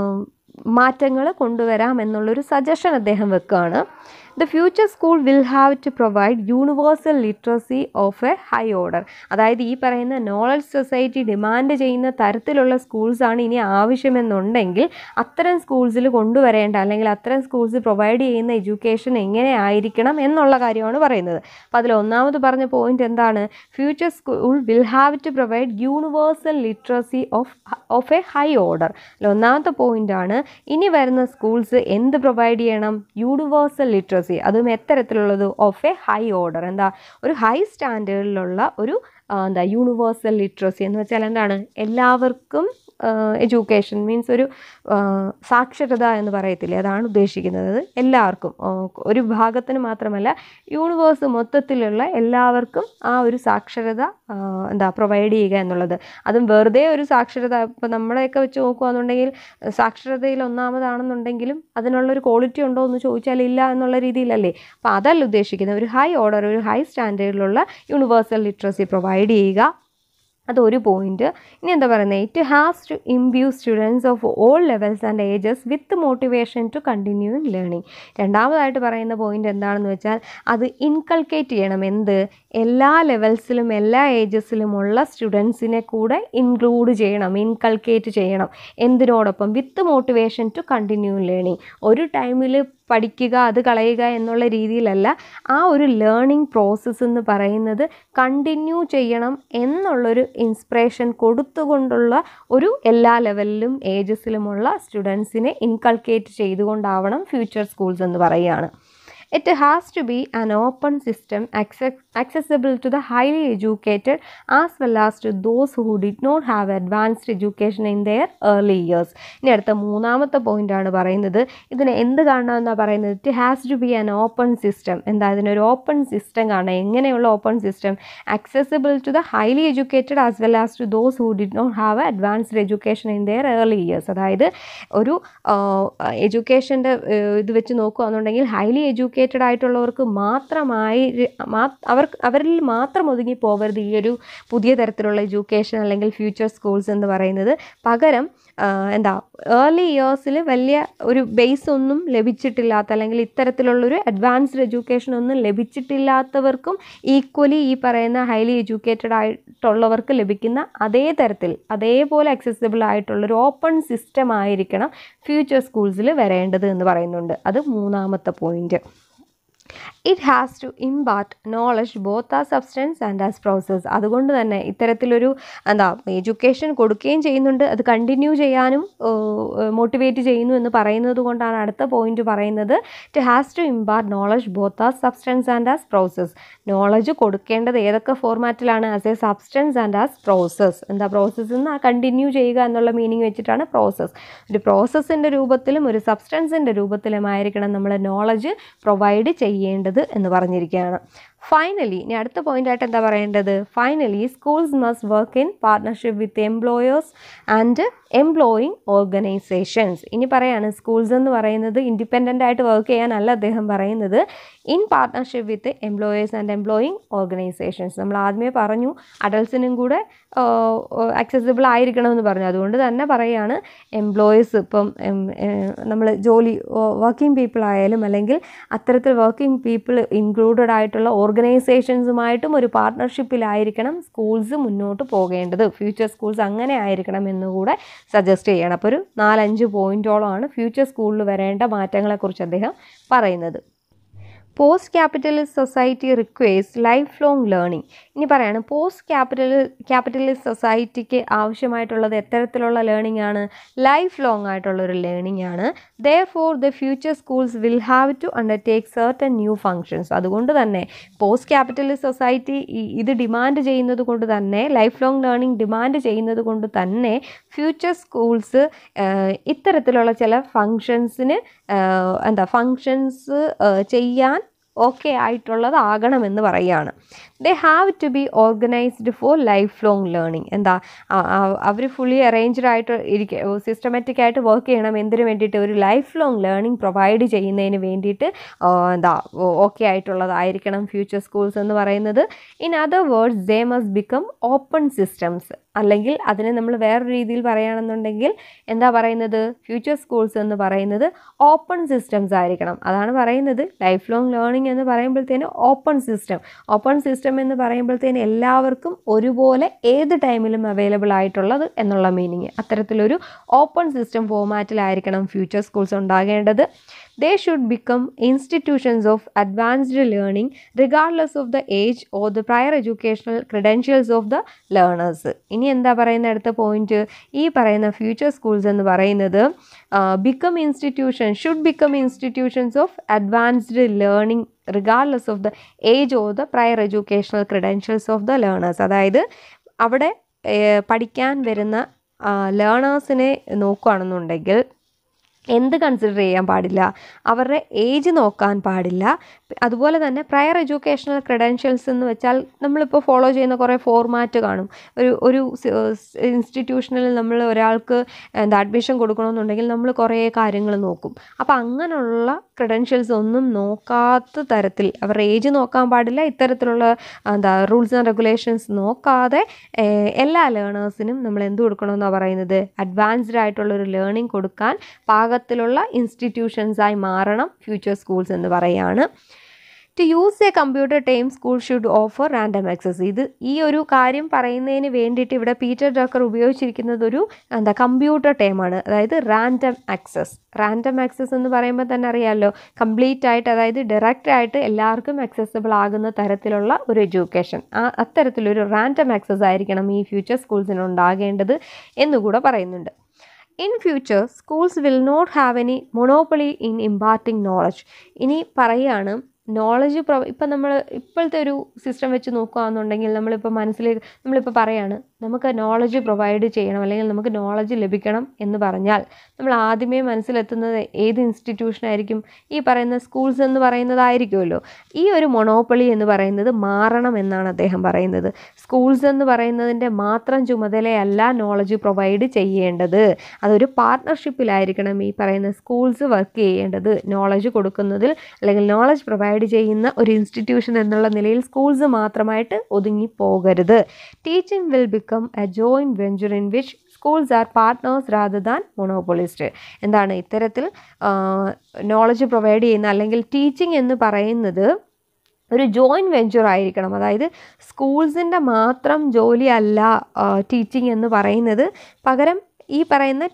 മാറ്റങ്ങൾ കൊണ്ടുവരാം എന്നുള്ളൊരു സജഷൻ അദ്ദേഹം വെക്കുകയാണ്. The future school will have to provide universal literacy of a high order. അതായത് ഈ പറയുന്ന നോളജ് സൊസൈറ്റി ഡിമാൻഡ് ചെയ്യുന്ന തരത്തിലുള്ള സ്കൂൾസാണ് ഇനി ആവശ്യമെന്നുണ്ടെങ്കിൽ അത്തരം സ്കൂൾസിൽ കൊണ്ടുവരേണ്ട, അല്ലെങ്കിൽ അത്തരം സ്കൂൾസ് പ്രൊവൈഡ് ചെയ്യുന്ന എഡ്യൂക്കേഷൻ എങ്ങനെ ആയിരിക്കണം എന്നുള്ള കാര്യമാണ് പറയുന്നത്. അപ്പോൾ അതിൽ ഒന്നാമത് പറഞ്ഞ പോയിന്റ് എന്താണ്, future school will have to provide universal literacy of of a high order. അതിൽ ഒന്നാമത്തെ പോയിൻ്റാണ്, ഇനി വരുന്ന സ്കൂൾസ് എന്ത് പ്രൊവൈഡ് ചെയ്യണം, യൂണിവേഴ്സൽ ലിറ്ററസി, അതും എത്തരത്തിലുള്ളത്, ഓഫ് എ ഹൈ ഓർഡർ. എന്താ, ഒരു ഹൈ സ്റ്റാൻഡേർഡിലുള്ള ഒരു എന്താ യൂണിവേഴ്സൽ ലിറ്ററസി എന്ന് വെച്ചാൽ എന്താണ്, എല്ലാവർക്കും എഡ്യൂക്കേഷൻ മീൻസ് ഒരു സാക്ഷരത എന്ന് പറയത്തില്ലേ, അതാണ് ഉദ്ദേശിക്കുന്നത്. എല്ലാവർക്കും, ഒരു ഭാഗത്തിന് മാത്രമല്ല, യൂണിവേഴ്സ് മൊത്തത്തിലുള്ള എല്ലാവർക്കും ആ ഒരു സാക്ഷരത എന്താ പ്രൊവൈഡ് ചെയ്യുക എന്നുള്ളത്. അതും വെറുതെ ഒരു സാക്ഷരത, ഇപ്പോൾ നമ്മളെയൊക്കെ വെച്ച് നോക്കുകയാണെന്നുണ്ടെങ്കിൽ സാക്ഷരതയിൽ ഒന്നാമതാണെന്നുണ്ടെങ്കിലും അതിനുള്ളൊരു ക്വാളിറ്റി ഉണ്ടോ എന്ന് ചോദിച്ചാൽ ഇല്ല എന്നുള്ള രീതിയിലല്ലേ. അപ്പോൾ അതല്ല ഉദ്ദേശിക്കുന്നത്, ഒരു ഹൈ ഓർഡർ, ഒരു ഹൈ സ്റ്റാൻഡേർഡിലുള്ള യൂണിവേഴ്സൽ ലിറ്ററസി പ്രൊവൈഡ് ചെയ്യുക, അതൊരു പോയിന്റ്. ഇനി എന്താ പറയുന്നത്, it has to imbue students of all levels and ages with motivation to continue in learning. രണ്ടാമതായിട്ട് പറയുന്ന പോയിന്റ് എന്താണെന്ന് വെച്ചാൽ, അത് ഇൻകൾക്കേറ്റ് ചെയ്യണം, എന്ത്, എല്ലാ ലെവൽസിലും എല്ലാ ഏജസിലുമുള്ള സ്റ്റുഡൻസിനെ കൂടെ ഇൻക്ലൂഡ് ചെയ്യണം, ഇൻകൾക്കേറ്റ് ചെയ്യണം. എന്തിനോടൊപ്പം, with motivation to continue learning. ഒരു ടൈമിൽ പഠിക്കുക അത് കളയുക എന്നുള്ള രീതിയിലല്ല, ആ ഒരു ലേണിംഗ് പ്രോസസ്സ് എന്ന് പറയുന്നത് കണ്ടിന്യൂ ചെയ്യണം എന്നുള്ളൊരു ഇൻസ്പിറേഷൻ കൊടുത്തുകൊണ്ടുള്ള ഒരു എല്ലാ ലെവലിലും ഏജസിലുമുള്ള സ്റ്റുഡൻസിനെ ഇൻകൾക്കേറ്റ് ചെയ്തുകൊണ്ടാവണം ഫ്യൂച്ചർ സ്കൂൾസ് എന്ന് പറയുകയാണ്. It has to be an open system access accessible to the highly educated as well as to those who did not have advanced education in their early years. ഇനി അടുത്ത മൂന്നാമത്തെ പോയിൻ്റാണ് പറയുന്നത്, ഇതിന് എന്ത് കാണണമെന്നാണ് പറയുന്നത്, it has to be an open system. എന്താ, ഇതിനൊരു ഓപ്പൺ സിസ്റ്റം കാണണം. എങ്ങനെയുള്ള open system, accessible to the highly educated as well as to those who did not have advanced education in their early years. അതായത് ഒരു എഡ്യൂക്കേഷൻ്റെ ഇത് വെച്ച് നോക്കുകയാണെന്നുണ്ടെങ്കിൽ ഹൈലി എഡ്യൂക്കേറ്റഡ് എഡ്യൂക്കേറ്റഡ് ആയിട്ടുള്ളവർക്ക് മാത്രമായി അവർ അവരിൽ മാത്രം ഒതുങ്ങി പോകരുത് ഈ ഒരു പുതിയ തരത്തിലുള്ള എഡ്യൂക്കേഷൻ അല്ലെങ്കിൽ ഫ്യൂച്ചർ സ്കൂൾസ് എന്ന് പറയുന്നത്. പകരം എന്താ ഏർലി ഇയേഴ്സിൽ വലിയ ഒരു ബേസ് ഒന്നും ലഭിച്ചിട്ടില്ലാത്ത അല്ലെങ്കിൽ ഇത്തരത്തിലുള്ളൊരു അഡ്വാൻസ്ഡ് എഡ്യൂക്കേഷൻ ഒന്നും ലഭിച്ചിട്ടില്ലാത്തവർക്കും ഈക്വലി ഈ പറയുന്ന ഹൈലി എഡ്യൂക്കേറ്റഡ് ആയിട്ടുള്ളവർക്ക് ലഭിക്കുന്ന അതേ തരത്തിൽ അതേപോലെ അക്സസിബിൾ ആയിട്ടുള്ളൊരു ഓപ്പൺ സിസ്റ്റം ആയിരിക്കണം ഫ്യൂച്ചർ സ്കൂൾസിൽ വരേണ്ടത് എന്ന് പറയുന്നുണ്ട്. അത് മൂന്നാമത്തെ point. It has to impart knowledge both as substance and as process. അതുകൊണ്ട് തന്നെ ഇത്തരത്തിലൊരു എന്താ എഡ്യൂക്കേഷൻ കൊടുക്കുകയും ചെയ്യുന്നുണ്ട്, അത് കണ്ടിന്യൂ ചെയ്യാനും മോട്ടിവേറ്റ് ചെയ്യുന്നു എന്ന് പറയുന്നത് കൊണ്ടാണ് അടുത്ത പോയിന്റ് പറയുന്നത് it has to impart knowledge both as substance and as process. Knowledge കൊടുക്കേണ്ടത് ഏതൊക്കെ ഫോർമാറ്റിലാണ്? As a substance and as process. എന്താ പ്രോസസ്സ് എന്ന് ആ കണ്ടിന്യൂ ചെയ്യുക എന്നുള്ള മീനിങ് വെച്ചിട്ടാണ് പ്രോസസ്സ്. ഒരു പ്രോസസ്സിൻ്റെ രൂപത്തിലും ഒരു സബ്സ്റ്റൻസിൻ്റെ രൂപത്തിലുമായിരിക്കണം നമ്മൾ നോളജ് പ്രൊവൈഡ് ചെയ്യേണ്ടത് എന്ന് പറഞ്ഞിരിക്കുകയാണ്. ഫൈനലി ഇനി അടുത്ത പോയിൻ്റായിട്ട് എന്താ പറയേണ്ടത്? Finally schools must work in partnership with employers and employing organizations. ഇനി പറയാണ് സ്കൂൾസ് എന്ന് പറയുന്നത് ഇൻഡിപെൻഡൻ്റ് ആയിട്ട് വർക്ക് ചെയ്യാനല്ല അദ്ദേഹം പറയുന്നത്, in partnership with employers and employing organizations. നമ്മൾ ആദ്യമേ പറഞ്ഞു അഡൾട്ട്സിനും കൂടെ അക്സസിബിൾ ആയിരിക്കണമെന്ന് പറഞ്ഞു. അതുകൊണ്ട് തന്നെ പറയുകയാണ് എംപ്ലോയീസ് ഇപ്പം നമ്മൾ ജോലി വർക്കിംഗ് പീപ്പിൾ ആയാലും അല്ലെങ്കിൽ അത്തരത്തിൽ വർക്കിംഗ് പീപ്പിൾ ഇൻക്ലൂഡഡ് ആയിട്ടുള്ള ഓർഗനൈസേഷൻസുമായിട്ടും ഒരു പാർട്ട്ണർഷിപ്പിലായിരിക്കണം സ്കൂൾസ് മുന്നോട്ട് പോകേണ്ടത്. ഫ്യൂച്ചർ സ്കൂൾസ് അങ്ങനെ ആയിരിക്കണം എന്നുകൂടെ സജസ്റ്റ് ചെയ്യണം. അപ്പോൾ ഒരു നാലഞ്ച് പോയിൻറ്റോളമാണ് ഫ്യൂച്ചർ സ്കൂളിൽ വരേണ്ട മാറ്റങ്ങളെക്കുറിച്ച് അദ്ദേഹം പറയുന്നത്. Post capitalist society requires life long learning. ഇനി പറയാണ് പോസ്റ്റ് ക്യാപിറ്റൽ ക്യാപിറ്റലിസ്റ്റ് സൊസൈറ്റിക്ക് ആവശ്യമായിട്ടുള്ളത് എത്തരത്തിലുള്ള ലേണിംഗ് ആണ്? ലൈഫ് ലോങ് ആയിട്ടുള്ളൊരു ലേണിംഗ് ആണ്. Therefore the future schools will have to undertake certain new functions. അതുകൊണ്ട് തന്നെ പോസ്റ്റ് ക്യാപിറ്റലിസ്റ്റ് സൊസൈറ്റി ഇത് ഡിമാൻഡ് ചെയ്യുന്നത് കൊണ്ട് തന്നെ, ലൈഫ് ലോങ് ലേണിംഗ് ഡിമാൻഡ് ചെയ്യുന്നത് കൊണ്ട് തന്നെ ഫ്യൂച്ചർ സ്കൂൾസ് ഇത്തരത്തിലുള്ള ചില ഫങ്ഷൻസിന് എന്താ ഫങ്ഷൻസ് ചെയ്യാൻ ഓക്കെ ആയിട്ടുള്ളതാകണമെന്ന് പറയുകയാണ്. They have to be organized for life long learning. എന്താ അവർ ഫുള്ളി അറേഞ്ച്ഡ് ആയിട്ട് ഇരിക്കുക, സിസ്റ്റമാറ്റിക് ആയിട്ട് വർക്ക് ചെയ്യണം. എന്തിനു വേണ്ടിയിട്ട്? ഒരു ലൈഫ് ലോങ് ലേണിംഗ് പ്രൊവൈഡ് ചെയ്യുന്നതിന് വേണ്ടിയിട്ട് എന്താ ഓക്കെ ആയിട്ടുള്ളതായിരിക്കണം ഫ്യൂച്ചർ സ്കൂൾസ് എന്ന് പറയുന്നത്. In other words they must become open systems. അല്ലെങ്കിൽ അതിനെ നമ്മൾ വേറൊരു രീതിയിൽ പറയുകയാണെന്നുണ്ടെങ്കിൽ എന്താ പറയുന്നത്? ഫ്യൂച്ചർ സ്കൂൾസ് എന്ന് പറയുന്നത് ഓപ്പൺ സിസ്റ്റംസ് ആയിരിക്കണം. അതാണ് പറയുന്നത് ലൈഫ് ലോങ് ലേണിംഗ് എന്ന് പറയുമ്പോഴത്തേന് ഓപ്പൺ സിസ്റ്റം. ഓപ്പൺ സിസ്റ്റം എന്ന് പറയുമ്പോഴത്തേന് എല്ലാവർക്കും ഒരുപോലെ ഏത് ടൈമിലും അവൈലബിൾ ആയിട്ടുള്ളത് എന്നുള്ള മീനിങ്. അത്തരത്തിലൊരു ഓപ്പൺ സിസ്റ്റം ഫോർമാറ്റിലായിരിക്കണം ഫ്യൂച്ചർ സ്കൂൾസ് ഉണ്ടാകേണ്ടത്. They should become institutions of advanced learning regardless of the age or the prior educational credentials of the learners. ഇനി എന്താ പറയുന്ന അടുത്ത പോയിന്റ്? ഈ പറയുന്ന ഫ്യൂച്ചർ സ്കൂൾസ് എന്ന് പറയുന്നത് become institution should become institutions of advanced learning regardless of the age or the prior educational credentials of the learners. അതായത് അവിടെ പഠിക്കാൻ വരുന്ന ലേണേഴ്സിനെ നോക്കുകയാണെന്നുണ്ടെങ്കിൽ എന്ത് കൺസിഡർ ചെയ്യാൻ പാടില്ല? അവരുടെ ഏജ് നോക്കാൻ പാടില്ല. അതുപോലെ തന്നെ പ്രയർ എഡ്യൂക്കേഷണൽ ക്രെഡൻഷ്യൽസ് എന്ന് വെച്ചാൽ നമ്മളിപ്പോൾ ഫോളോ ചെയ്യുന്ന കുറേ ഫോർമാറ്റ് കാണും. ഒരു ഒരു ഇൻസ്റ്റിറ്റ്യൂഷനിൽ നമ്മൾ ഒരാൾക്ക് എന്താ അഡ്മിഷൻ കൊടുക്കണമെന്നുണ്ടെങ്കിൽ നമ്മൾ കുറേ കാര്യങ്ങൾ നോക്കും. അപ്പോൾ അങ്ങനെയുള്ള ക്രെഡൻഷ്യൽസ് ഒന്നും നോക്കാത്ത തരത്തിൽ അവരുടെ ഏജ് നോക്കാൻ പാടില്ല. ഇത്തരത്തിലുള്ള എന്താ റൂൾസ് ആൻഡ് റെഗുലേഷൻസ് നോക്കാതെ എല്ലാ ലേണേഴ്സിനും നമ്മൾ എന്ത് കൊടുക്കണമെന്നാണ് പറയുന്നത്? അഡ്വാൻസ്ഡ് ആയിട്ടുള്ളൊരു ലേണിംഗ് കൊടുക്കാൻ പാകത്തിലുള്ള ഇൻസ്റ്റിറ്റ്യൂഷൻസായി മാറണം ഫ്യൂച്ചർ സ്കൂൾസ് എന്ന് പറയുകയാണ്. To use a computer time school should offer random access. ഇത് ഈ ഒരു കാര്യം പറയുന്നതിന് വേണ്ടിയിട്ട് ഇവിടെ പീറ്റർ ഡ്രക്കർ ഉപയോഗിച്ചിരിക്കുന്നത് ഒരു എന്താ കമ്പ്യൂട്ടർ ടൈമാണ്, അതായത് റാൻഡം ആക്സസ്. റാൻഡം ആക്സസ് എന്ന് പറയുമ്പോൾ തന്നെ അറിയാമല്ലോ, കംപ്ലീറ്റ് ആയിട്ട് അതായത് ഡയറക്റ്റ് ആയിട്ട് എല്ലാവർക്കും ആക്സസിബിൾ ആകുന്ന തരത്തിലുള്ള ഒരു എഡ്യൂക്കേഷൻ. ആ അത്തരത്തിലൊരു റാൻഡം ആക്സസ് ആയിരിക്കണം ഈ ഫ്യൂച്ചർ സ്കൂൾസിന് ഉണ്ടാകേണ്ടത് എന്നുകൂടെ പറയുന്നുണ്ട്. In future, schools will not have any monopoly in imparting knowledge. ഇനി പറയുകയാണ് നോളജ് പ്രൊ ഇപ്പം നമ്മൾ ഇപ്പോഴത്തെ ഒരു സിസ്റ്റം വെച്ച് നോക്കുകയാണെന്നുണ്ടെങ്കിൽ നമ്മളിപ്പോൾ മനസ്സിൽ നമ്മളിപ്പോൾ പറയാണ് നമുക്ക് നോളജ് പ്രൊവൈഡ് ചെയ്യണം അല്ലെങ്കിൽ നമുക്ക് നോളജ് ലഭിക്കണം എന്ന് പറഞ്ഞാൽ നമ്മൾ ആദ്യമേ മനസ്സിലെത്തുന്നത് ഏത് ഇൻസ്റ്റിറ്റ്യൂഷനായിരിക്കും? ഈ പറയുന്ന സ്കൂൾസ് എന്ന് പറയുന്നതായിരിക്കുമല്ലോ. ഈ ഒരു മൊണോപ്പൊളി എന്ന് പറയുന്നത് മാറണം എന്നാണ് അദ്ദേഹം പറയുന്നത്. സ്കൂൾസ് എന്ന് പറയുന്നതിൻ്റെ മാത്രം ചുമതലയല്ല നോളജ് പ്രൊവൈഡ് ചെയ്യേണ്ടത്. അതൊരു പാർട്ട്ണർഷിപ്പിലായിരിക്കണം ഈ പറയുന്ന സ്കൂൾസ് വർക്ക് ചെയ്യേണ്ടത്. നോളജ് കൊടുക്കുന്നതിൽ അല്ലെങ്കിൽ നോളജ് പ്രൊവൈഡ് ചെയ്യുന്ന ഒരു ഇൻസ്റ്റിറ്റ്യൂഷൻ എന്നുള്ള നിലയിൽ സ്കൂൾസ് മാത്രമായിട്ട് ഒതുങ്ങി പോകരുത്. Teaching will become a joint venture in which schools are partners rather than monopolist. എന്താണ് ഇത്തരത്തിൽ നോളജ് പ്രൊവൈഡ് ചെയ്യുന്ന അല്ലെങ്കിൽ ടീച്ചിങ് എന്ന് പറയുന്നത് ഒരു ജോയിൻറ്റ് വെഞ്ചർ ആയിരിക്കണം. അതായത് സ്കൂൾസിൻ്റെ മാത്രം ജോലിയല്ല ടീച്ചിങ് എന്ന് പറയുന്നത്. പകരം ഈ പറയുന്ന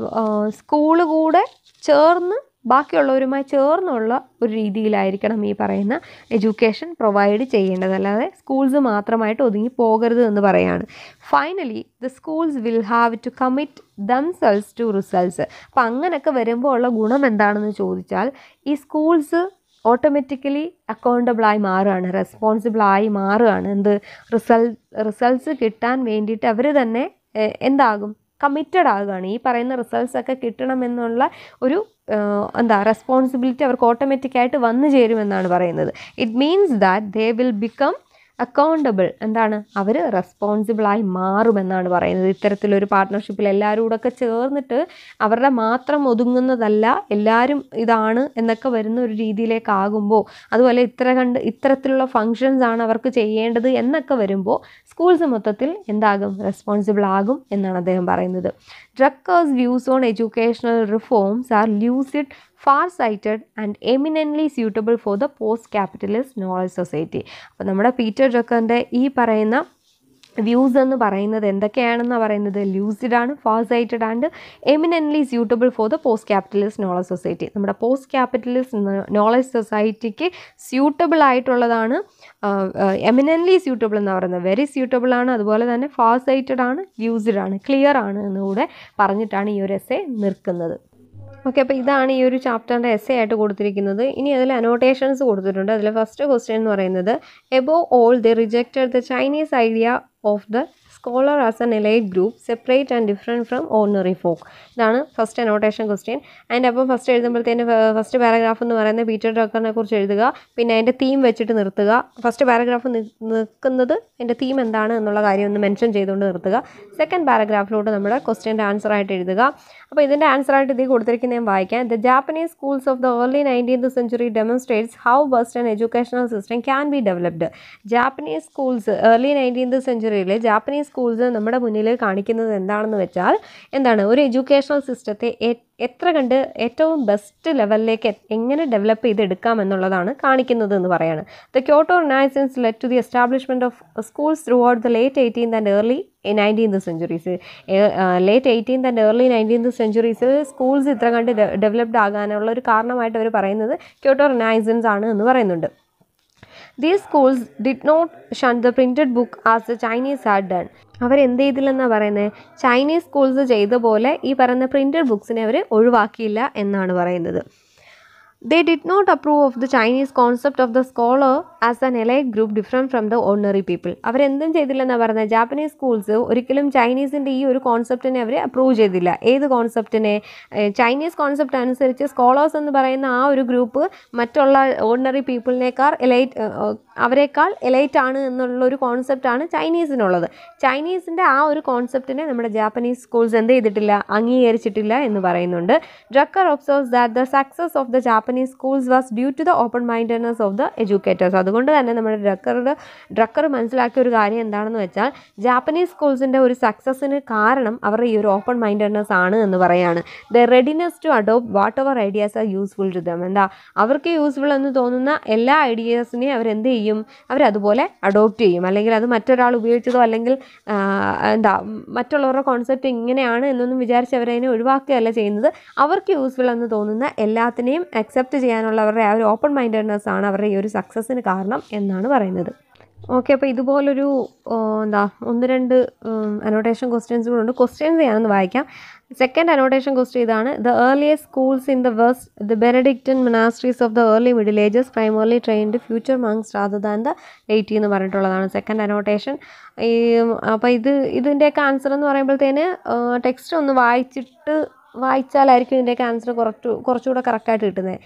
സ്കൂള് കൂടെ ചേർന്ന് ബാക്കിയുള്ളവരുമായി ചേർന്നുള്ള ഒരു രീതിയിലായിരിക്കണം ഈ പറയുന്ന എഡ്യൂക്കേഷൻ പ്രൊവൈഡ് ചെയ്യേണ്ടത്. അല്ലാതെ സ്കൂൾസ് മാത്രമായിട്ട് ഒതുങ്ങി പോകരുത് എന്ന് പറയാണ്. Finally the schools will have to commit themselves to results. അപ്പം അങ്ങനെയൊക്കെ വരുമ്പോൾ ഉള്ള ഗുണം എന്താണെന്ന് ചോദിച്ചാൽ ഈ സ്കൂൾസ് ഓട്ടോമാറ്റിക്കലി അക്കൗണ്ടബിളായി മാറുകയാണ്, റെസ്പോൺസിബിളായി മാറുകയാണ്. എന്ത് റിസൾട്ട് റിസൾട്ട്സ് കിട്ടാൻ വേണ്ടിയിട്ട് അവർ തന്നെ എന്താകും കമ്മിറ്റഡ് ആകുകയാണ്. ഈ പറയുന്ന റിസൾട്ട്സ് ഒക്കെ കിട്ടണമെന്നുള്ള ഒരു എന്താ റെസ്പോൺസിബിലിറ്റി അവർക്ക് ഓട്ടോമാറ്റിക്കായിട്ട് വന്നു ചേരുമെന്നാണ് പറയുന്നത്. It means that they will become accountable. എന്താണ് അവർ റെസ്പോൺസിബിളായി മാറുമെന്നാണ് പറയുന്നത്. ഇത്തരത്തിലൊരു പാർട്ട്ണർഷിപ്പിൽ എല്ലാവരും കൂടെ ഒക്കെ ചേർന്നിട്ട് അവരുടെ മാത്രം ഒതുങ്ങുന്നതല്ല, എല്ലാവരും ഇതാണ് എന്നൊക്കെ വരുന്ന ഒരു രീതിയിലേക്കാകുമ്പോൾ, അതുപോലെ ഇത്ര കണ്ട് ഇത്തരത്തിലുള്ള ഫങ്ഷൻസ് ആണ് അവർക്ക് ചെയ്യേണ്ടത് എന്നൊക്കെ വരുമ്പോൾ സ്കൂൾസ് മൊത്തത്തിൽ എന്താകും റെസ്പോൺസിബിൾ ആകും എന്നാണ് അദ്ദേഹം പറയുന്നത്. Drucker's views on educational reforms are lucid, far-sighted and eminently suitable for the post-capitalist knowledge society. അപ്പോൾ നമ്മുടെ പീറ്റർ ഡ്രക്കറിൻ്റെ ഈ പറയുന്ന വ്യൂസ് എന്ന് പറയുന്നത് എന്തൊക്കെയാണെന്നാണ് പറയുന്നത്? ലൂസിഡാണ്, far sighted and eminently suitable for the post capitalist knowledge society. നമ്മുടെ പോസ്റ്റ് ക്യാപിറ്റലിസ്റ്റ് നോളജ് സൊസൈറ്റിക്ക് സ്യൂട്ടബിൾ ആയിട്ടുള്ളതാണ്. എമിനൻ്റ്ലി സ്യൂട്ടബിൾ എന്ന് പറയുന്നത് വെരി സ്യൂട്ടബിൾ ആണ്, അതുപോലെ തന്നെ ഫാർ സൈറ്റഡ് ആണ്, ലൂസിഡ് ആണ്, ക്ലിയർ ആണ് എന്നുകൂടെ പറഞ്ഞിട്ടാണ് ഈ ഒരു എസ്സേ നിൽക്കുന്നത്. ഓക്കെ, അപ്പോൾ ഇതാണ് ഈ ഒരു ചാപ്റ്ററിൻ്റെ എസ്സേ ആയിട്ട് കൊടുത്തിരിക്കുന്നത്. ഇനി അതിൽ അനോട്ടേഷൻസ് കൊടുത്തിട്ടുണ്ട്. അതിൽ ഫസ്റ്റ് ക്വസ്റ്റ്യൻ എന്ന് പറയുന്നത് above all they rejected the Chinese idea of the scholar as an elite group separate and different from ordinary folk. ഇതാണ് ഫസ്റ്റ് അനോട്ടേഷൻ ക്വസ്റ്റ്യൻ. അതിൻ്റെ അപ്പോൾ ഫസ്റ്റ് എഴുതുമ്പോഴത്തേന് ഫസ്റ്റ് പാരഗ്രാഫ് എന്ന് പറയുന്നത് പീറ്റർ ഡ്രക്കറിനെ കുറിച്ച് എഴുതുക, പിന്നെ അതിൻ്റെ തീം വെച്ചിട്ട് നിർത്തുക. ഫസ്റ്റ് പാരഗ്രാഫ് നിൽക്കുന്നത് അതിൻ്റെ തീം എന്താണ് എന്നുള്ള കാര്യം ഒന്ന് മെൻഷൻ ചെയ്തുകൊണ്ട് നിർത്തുക. സെക്കൻഡ് പാരഗ്രാഫിലോട്ട് നമ്മുടെ ക്വസ്റ്റ്യൻ്റെ ആൻസറായിട്ട് എഴുതുക. അപ്പോൾ ഇതിൻ്റെ ആൻസറായിട്ട് ഇതിൽ കൊടുത്തിരിക്കുന്ന ഞാൻ വായിക്കാം. The Japanese schools of the early nineteenth century demonstrates how western educational system can be developed. Japanese schools early nineteenth സെഞ്ചുറിയിലെ ജാപ്പനീസ് സ്കൂൾസ് നമ്മുടെ മുന്നിൽ കാണിക്കുന്നത് എന്താണെന്ന് വെച്ചാൽ എന്താണ് ഒരു എഡ്യൂക്കേഷണൽ സിസ്റ്റത്തെ എത്ര കണ്ട് ഏറ്റവും ബെസ്റ്റ് ലെവലിലേക്ക് എങ്ങനെ ഡെവലപ്പ് ചെയ്തെടുക്കാം എന്നുള്ളതാണ് കാണിക്കുന്നത് എന്ന് പറയാണ്. The Kyoto renaissance led to the establishment of schools throughout the late eighteenth and early nineteenth centuries. Late eighteenth and early nineteenth സെഞ്ചുറീസിൽ സ്കൂൾസ് ഇത്ര കണ്ട് ഡെവലപ്ഡ് ആകാനുള്ള ഒരു കാരണമായിട്ട് അവർ പറയുന്നത് ക്യോട്ടോ റിനൈസൻസ് ആണ് എന്ന് പറയുന്നുണ്ട്. These schools did not shun the printed book as the Chinese had done. അവരെന്ത് ചെയ്തില്ലെന്നാണ് പറയുന്നത്? ചൈനീസ് സ്കൂൾസ് ചെയ്ത പോലെ ഈ പറയുന്ന പ്രിൻറ്റഡ് ബുക്സിനെ അവർ ഒഴിവാക്കിയില്ല എന്നാണ് പറയുന്നത്. They did not approve of the Chinese concept of the scholar as an elite group different from the ordinary people. അവരെന്തും ചെയ്തില്ലെന്നാണ് പറയുന്നത്? ജാപ്പനീസ് സ്കൂൾസ് ഒരിക്കലും ചൈനീസിൻ്റെ ഈ ഒരു കോൺസെപ്റ്റിനെ അവർ അപ്രൂവ് ചെയ്തില്ല. ഏത് കോൺസെപ്റ്റിനെ? ചൈനീസ് കോൺസെപ്റ്റ് അനുസരിച്ച് സ്കോളേഴ്സ് എന്ന് പറയുന്ന ആ ഒരു ഗ്രൂപ്പ് മറ്റുള്ള ഓർഡിനറി പീപ്പിളിനേക്കാൾ എലൈറ്റ് അവരെക്കാൾ എലൈറ്റ് ആണ് എന്നുള്ളൊരു കോൺസെപ്റ്റാണ് ചൈനീസിനുള്ളത്. ചൈനീസിൻ്റെ ആ ഒരു കോൺസെപ്റ്റിനെ നമ്മുടെ ജാപ്പനീസ് സ്കൂൾസ് എന്ത് ചെയ്തിട്ടില്ല? അംഗീകരിച്ചിട്ടില്ല എന്ന് പറയുന്നുണ്ട്. Drucker observes that the success of the Japanese schools was due to the open mindedness of the educators. അതുകൊണ്ട് തന്നെ നമ്മുടെ ഡ്രക്കറുടെ ഡ്രക്കർ മനസ്സിലാക്കിയ ഒരു കാര്യം എന്താണെന്ന് വെച്ചാൽ ജാപ്പനീസ് സ്കൂൾസിൻ്റെ ഒരു സക്സസ്സിന് കാരണം അവരുടെ ഈ ഒരു ഓപ്പൺ മൈൻഡഡ്നെസ് ആണ് എന്ന് പറയാണ്. The readiness to adopt whatever ideas are useful to them. എന്താ അവർക്ക് യൂസ്ഫുൾ എന്ന് തോന്നുന്ന എല്ലാ ഐഡിയാസിനെയും അവരെന്ത് ചെയ്യും? അവരതുപോലെ അഡോപ്റ്റ് ചെയ്യും. അല്ലെങ്കിൽ അത് മറ്റൊരാൾ ഉപയോഗിച്ചതോ അല്ലെങ്കിൽ എന്താ മറ്റുള്ളവരുടെ കോൺസെപ്റ്റ് ഇങ്ങനെയാണ് എന്നൊന്നും വിചാരിച്ച് അവരതിനെ ഒഴിവാക്കുകയല്ല ചെയ്യുന്നത്. അവർക്ക് യൂസ്ഫുൾ എന്ന് തോന്നുന്ന എല്ലാത്തിനെയും അക്സെപ്റ്റ് ചെയ്യാനുള്ള അവരുടെ ആ ഒരു ഓപ്പൺ മൈൻഡഡ്നെസ് ആണ് അവരുടെ ഈ ഒരു സക്സസ്സിന് കാരണം എന്നാണ് പറയുന്നത്. ഓക്കെ, അപ്പോൾ ഇതുപോലൊരു എന്താ ഒന്ന് രണ്ട് അനോട്ടേഷൻ ക്വസ്റ്റ്യൻസ് കൂടെ ഉണ്ട്. ക്വസ്റ്റ്യൻസ് ഞാനൊന്ന് വായിക്കാം. സെക്കൻഡ് അനോട്ടേഷൻ ക്വസ്റ്റ്യൻ ഇതാണ്: the earliest schools in the West, the Benedictine monasteries of the early Middle Ages primarily trained future monks rather than the laity എന്ന് പറഞ്ഞിട്ടുള്ളതാണ് സെക്കൻഡ് അനോട്ടേഷൻ. ഈ അപ്പോൾ ഇത് ഇതിൻ്റെയൊക്കെ ആൻസർ എന്ന് പറയുമ്പോഴത്തേന് ടെക്സ്റ്റ് ഒന്ന് വായിച്ചിട്ട് വായിച്ചാലായിരിക്കും ഇതിൻ്റെയൊക്കെ ആൻസർ കുറച്ച് കുറച്ചുകൂടെ കറക്റ്റായിട്ട് കിട്ടുന്നത്.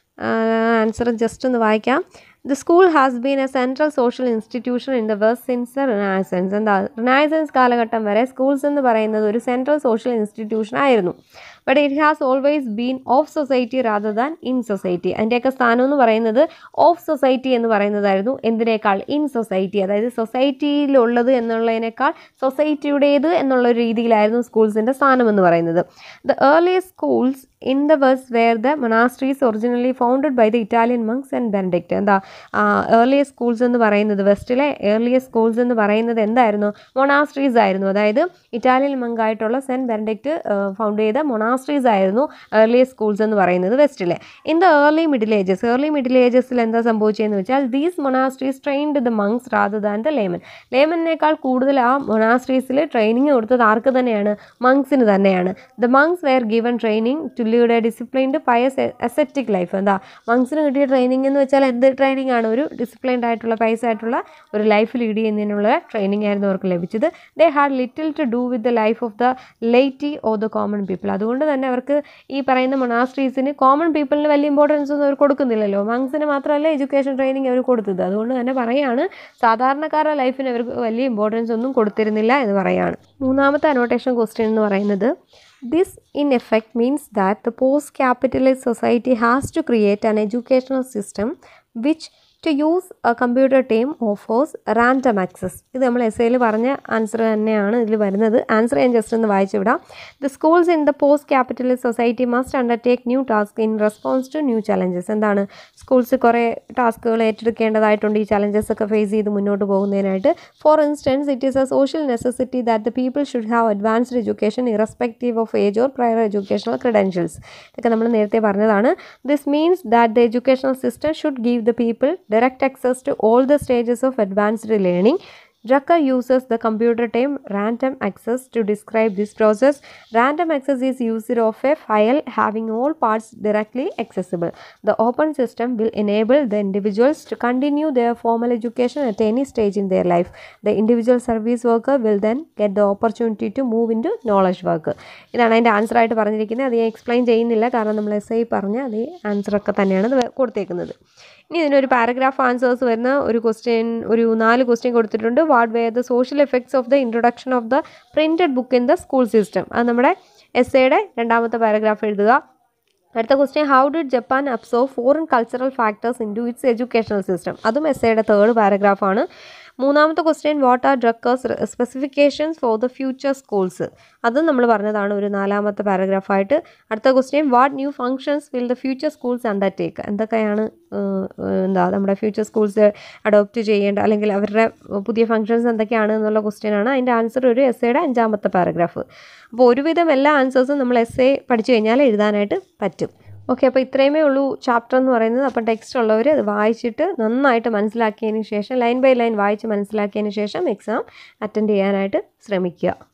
ആൻസർ ജസ്റ്റ് ഒന്ന് വായിക്കാം. The school has been a central social institution in the West since the Renaissance. എന്താ റിനൈസൻസ് കാലഘട്ടം വരെ സ്കൂൾസ് എന്ന് പറയുന്നത് ഒരു സെൻട്രൽ സോഷ്യൽ ഇൻസ്റ്റിറ്റ്യൂഷൻ ആയിരുന്നു. But it has always been of society rather than in society. അതിൻ്റെയൊക്കെ സ്ഥാനം എന്ന് പറയുന്നത് ഓഫ് സൊസൈറ്റി എന്ന് പറയുന്നതായിരുന്നു. എന്തിനേക്കാൾ? In society. അതായത് സൊസൈറ്റിയിലുള്ളത് എന്നുള്ളതിനേക്കാൾ സൊസൈറ്റിയുടേത് എന്നുള്ള രീതിയിലായിരുന്നു സ്കൂൾസിൻ്റെ സ്ഥാനം എന്ന് പറയുന്നത്. The earliest schools in the West were the monasteries originally founded by the Italian monks and Benedict. എന്താ ഏർലിയസ്റ്റ് സ്കൂൾസ് എന്ന് പറയുന്നത്, വെസ്റ്റിലെ ഏർലിയസ്റ്റ് സ്കൂൾസ് എന്ന് പറയുന്നത് എന്തായിരുന്നു? മൊനാസ്ട്രീസ് ആയിരുന്നു. അതായത് ഇറ്റാലിയൻ മങ്കായിട്ടുള്ള സെൻറ്റ് ബെനഡിക്റ്റ് ഫൗണ്ട് ചെയ്ത മൊനാസ്ട്രീസ് ആയിരുന്നു ഏർലിയസ്റ്റ് സ്കൂൾസ് എന്ന് പറയുന്നത് വെസ്റ്റിലെ. In the early Middle Ages, early Middle ഏജസിൽ എന്താ സംഭവിച്ചതെന്ന് വെച്ചാൽ these monasteries trained the monks rather than the layman. ലേമനേക്കാൾ കൂടുതൽ ആ മൊനാസ്ട്രീസിൽ ട്രെയിനിങ് കൊടുത്തത് ആർക്ക് തന്നെയാണ്? മങ്സിന് തന്നെയാണ്. The monks were given training to lead a disciplined pious ascetic life. എന്താ മങ്സിന് കിട്ടിയ ട്രെയിനിങ് എന്ന് വെച്ചാൽ എന്ത് ട്രെയിനിങ് ആണ്? ഒരു ഡിസിപ്ലിൻഡ് ആയിട്ടുള്ള പൈസ ആയിട്ടുള്ള ഒരു ലൈഫ് ലീഡ് ചെയ്യുന്നതിനുള്ള ട്രെയിനിങ് ആയിരുന്നു അവർക്ക് ലഭിച്ചത്. They had little to do with the life of the laity or the common people. അതുകൊണ്ട് തന്നെ അവർക്ക് ഈ പറയുന്ന മൊനാസ്ട്രീസിന് കോമൺ പീപ്പിളിന് വലിയ ഇമ്പോർട്ടൻസ് ഒന്നും അവർ കൊടുക്കുന്നില്ലല്ലോ. മങ്സിന് മാത്രമല്ല എഡ്യൂക്കേഷൻ ട്രെയിനിങ് അവർ കൊടുത്തത്. അതുകൊണ്ട് തന്നെ പറയുകയാണ് സാധാരണക്കാരുടെ ലൈഫിന് അവർക്ക് വലിയ ഇമ്പോർട്ടൻസ് ഒന്നും കൊടുത്തിരുന്നില്ല എന്ന് പറയുകയാണ്. മൂന്നാമത്തെ അനോട്ടേഷൻ ക്വസ്റ്റ്യൻ എന്ന് പറയുന്നത് this in effect means that the post-capitalist society has to create an educational system which, to use a computer term, offers random access. ഇത് നമ്മൾ എസ്സേയിൽ പറഞ്ഞ ആൻസർ തന്നെയാണ് ഇതിൽ വരുന്നത്. ആൻസർ ഞാൻ ജസ്റ്റ് ഒന്ന് വായിച്ചു വിടാം. The schools in the post capitalist society must undertake new task in response to new challenges. എന്താണ്? സ്കൂൾസ് കുറേ ടാസ്കുകൾ ഏറ്റെടുക്കേണ്ടതായിട്ടുണ്ട് ഈ ചലഞ്ചസ് ഒക്കെ ഫേസ് ചെയ്ത് മുന്നോട്ട് പോകുന്നതിനായിട്ട്. For instance, it is a social necessity that the people should have advanced education irrespective of age or prior educational credentials. ഇതൊക്കെ നമ്മൾ നേരത്തെ പറഞ്ഞതാണ്. This means that the educational system should give the people direct access to all the stages of advanced learning. Drucker uses the computer term random access to describe this process. Random access is used of a file having all parts directly accessible. The open system will enable the individuals to continue their formal education at any stage in their life. The individual service worker will then get the opportunity to move into knowledge work. ഇതാണ് അതിൻ്റെ ആൻസർ ആയിട്ട് പറഞ്ഞിരിക്കുന്നത്. അത് ഞാൻ എക്സ്പ്ലെയിൻ ചെയ്യുന്നില്ല, കാരണം നമ്മൾ എസ് ഐ പറഞ്ഞ അതേ ആൻസറൊക്കെ തന്നെയാണ് കൊടുത്തേക്കുന്നത്. ഇനി ഇതിനൊരു പാരഗ്രാഫ് ആൻസേഴ്സ് വരുന്ന ഒരു ക്വസ്റ്റ്യൻ, ഒരു നാല് ക്വസ്റ്റ്യൻ കൊടുത്തിട്ടുണ്ട്. What were the social effects of the introduction of the printed book in the school system. അത് നമ്മുടെ എസ് എയുടെ രണ്ടാമത്തെ പാരഗ്രാഫ് എഴുതുക. അടുത്ത question: how did Japan absorb foreign cultural factors into its educational system. അതും എസ് എയുടെ തേർഡ് പാരഗ്രാഫാണ്. മൂന്നാമത്തെ question: what are Drucker's specifications for the future schools. അതും നമ്മൾ പറഞ്ഞതാണ് ഒരു നാലാമത്തെ പാരഗ്രാഫായിട്ട്. അടുത്ത question: what new functions will the future schools undertake. എന്തൊക്കെയാണ് എന്താ നമ്മുടെ ഫ്യൂച്ചർ സ്കൂൾസ് അഡോപ്റ്റ് ചെയ്യേണ്ട, അല്ലെങ്കിൽ അവരുടെ പുതിയ ഫങ്ഷൻസ് എന്തൊക്കെയാണ് എന്നുള്ള ക്വസ്റ്റ്യനാണ്. അതിൻ്റെ ആൻസർ ഒരു എസ് എയുടെ അഞ്ചാമത്തെ പാരഗ്രാഫ്. അപ്പോൾ ഒരുവിധം എല്ലാ ആൻസേഴ്സും നമ്മൾ എസ് എ പഠിച്ചു കഴിഞ്ഞാൽ എഴുതാനായിട്ട് പറ്റും. ഓക്കെ, അപ്പോൾ ഇത്രയുമേ ഉള്ളൂ ചാപ്റ്റർ എന്ന് പറയുന്നത്. അപ്പോൾ ടെക്സ്റ്റ് ഉള്ളവർ അത് വായിച്ചിട്ട് നന്നായിട്ട് മനസ്സിലാക്കിയതിന് ശേഷം, ലൈൻ ബൈ ലൈൻ വായിച്ച് മനസ്സിലാക്കിയതിന് ശേഷം എക്സാം അറ്റൻഡ് ചെയ്യാനായിട്ട് ശ്രമിക്കുക.